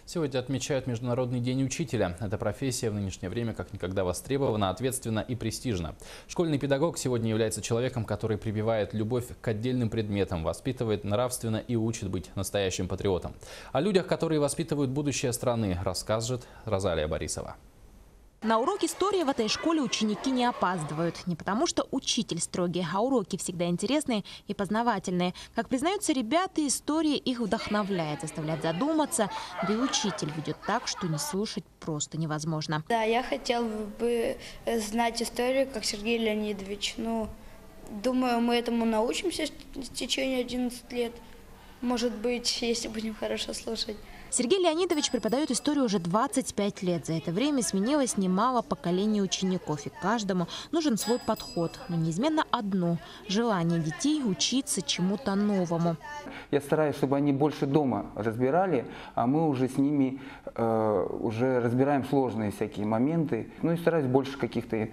Сегодня отмечают Международный день учителя. Эта профессия в нынешнее время как никогда востребована, ответственна и престижна. Школьный педагог сегодня является человеком, который прививает любовь к отдельным предметам, воспитывает нравственно и учит быть настоящим патриотом. О людях, которые воспитывают будущее страны, расскажет Розалия Борисова. На урок истории в этой школе ученики не опаздывают. Не потому что учитель строгий, а уроки всегда интересные и познавательные. Как признаются ребята, история их вдохновляет, заставляет задуматься. Да и учитель ведет так, что не слушать просто невозможно. Да, я хотел бы знать историю, как Сергей Леонидович. Думаю, мы этому научимся в течение 11 лет. Может быть, если будем хорошо слушать. Сергей Леонидович преподает историю уже 25 лет. За это время сменилось немало поколений учеников. И каждому нужен свой подход. Но неизменно одно – желание детей учиться чему-то новому. Я стараюсь, чтобы они больше дома разбирали, а мы уже с ними уже разбираем сложные всякие моменты. И стараюсь больше каких-то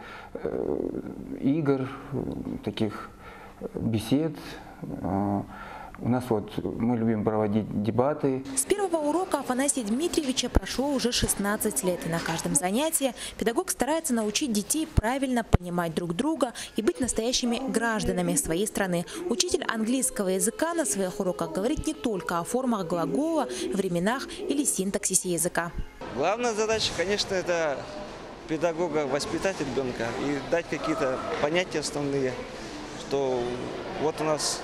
игр, таких бесед. У нас мы любим проводить дебаты. С первого урока Афанасия Дмитриевича прошло уже 16 лет. И на каждом занятии педагог старается научить детей правильно понимать друг друга и быть настоящими гражданами своей страны. Учитель английского языка на своих уроках говорит не только о формах глагола, временах или синтаксисе языка. Главная задача, конечно, это педагога воспитать ребенка и дать какие-то понятия основные, что вот у нас...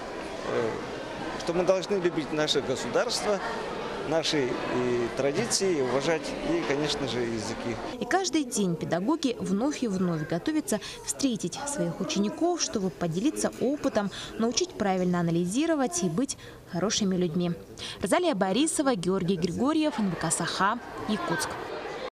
что мы должны любить наше государство, наши традиции, уважать и, конечно же, языки. И каждый день педагоги вновь и вновь готовятся встретить своих учеников, чтобы поделиться опытом, научить правильно анализировать и быть хорошими людьми. Розалия Борисова, Георгий Григорьев, НВК Саха, Якутск.